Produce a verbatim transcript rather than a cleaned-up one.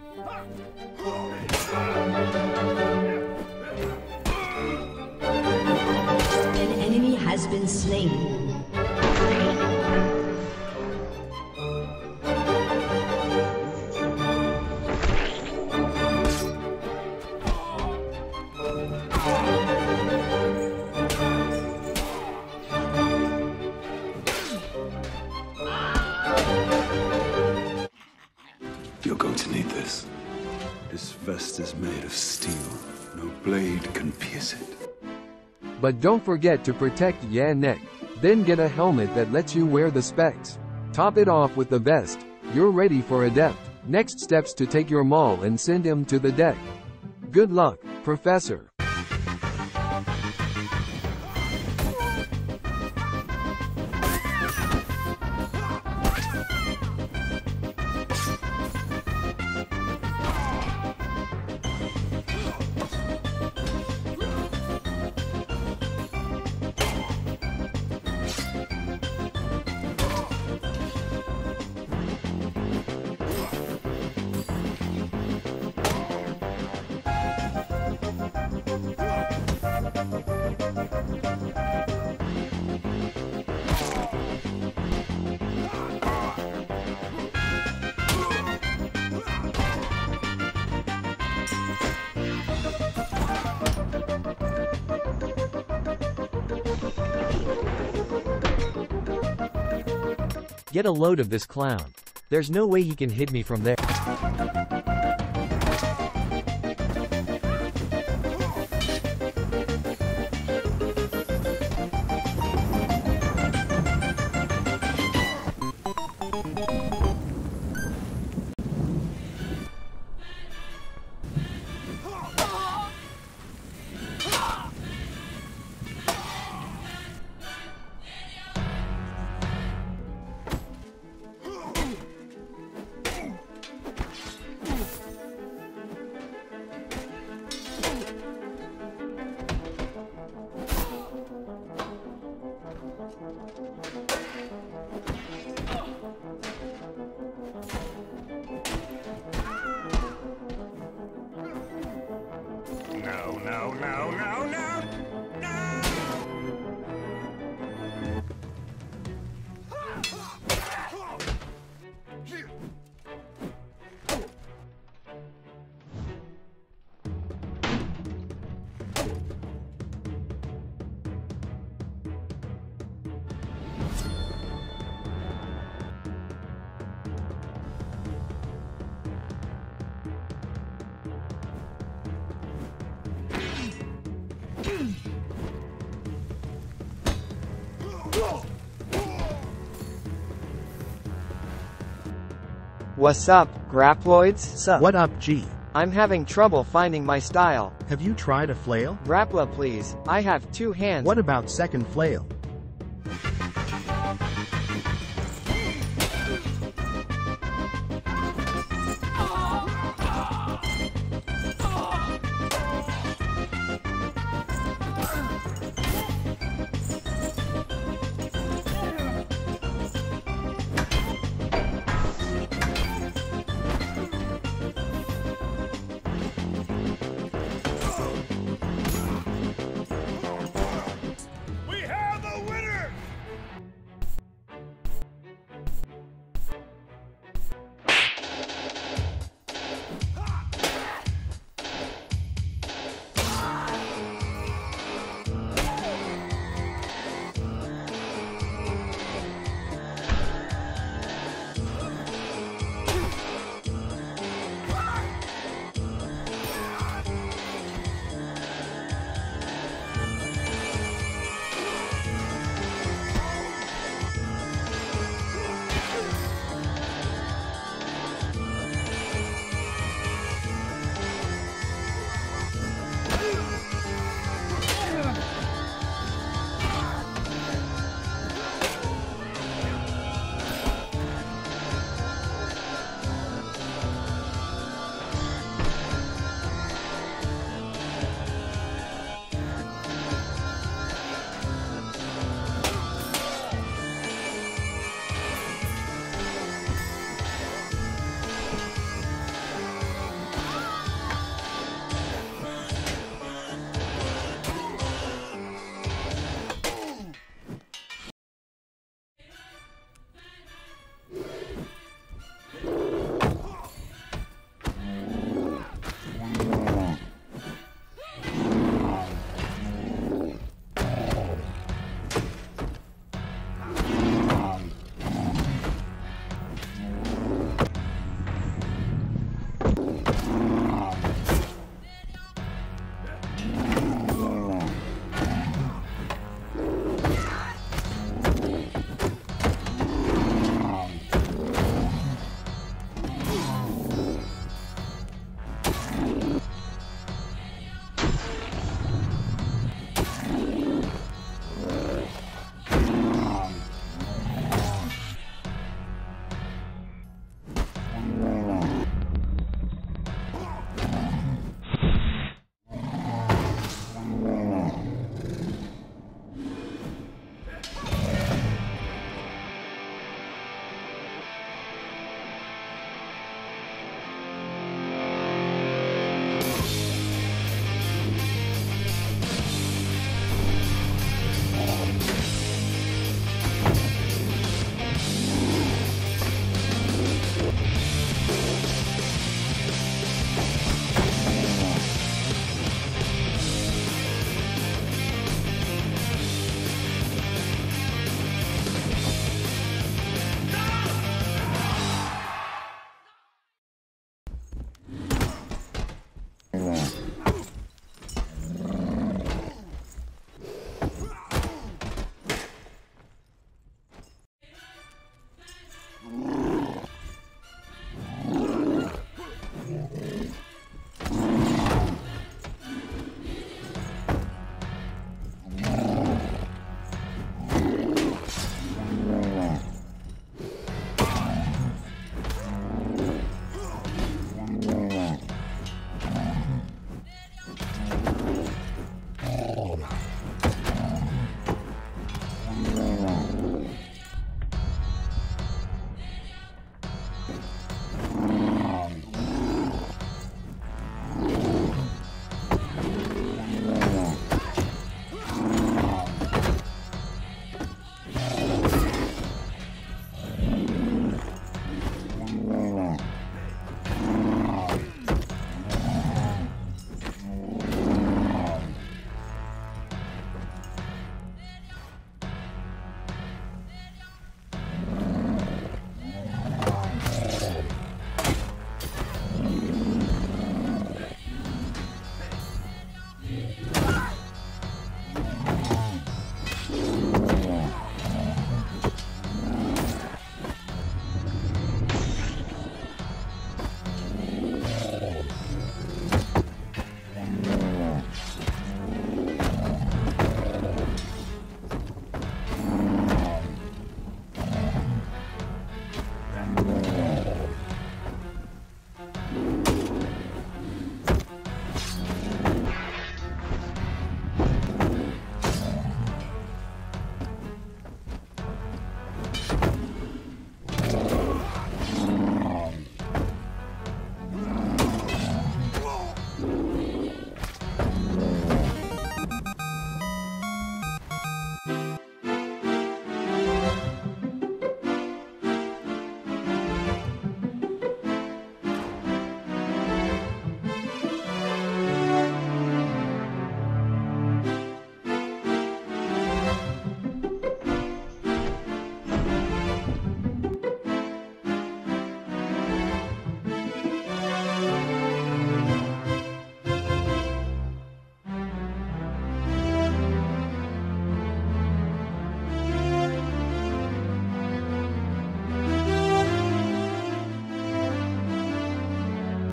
An enemy has been slain. You're going to need this. This vest is made of steel. No blade can pierce it. But don't forget to protect your neck. Then get a helmet that lets you wear the specs. Top it off with the vest. You're ready for Adept. Next steps to take your maul and send him to the deck. Good luck, Professor. Get a load of this clown. There's no way he can hit me from there. No, no, no, no, no! What's up, Graploids? Sup? What up, G? I'm having trouble finding my style. Have you tried a flail? Grapla, please. I have two hands. What about second flail? We have the Yeah.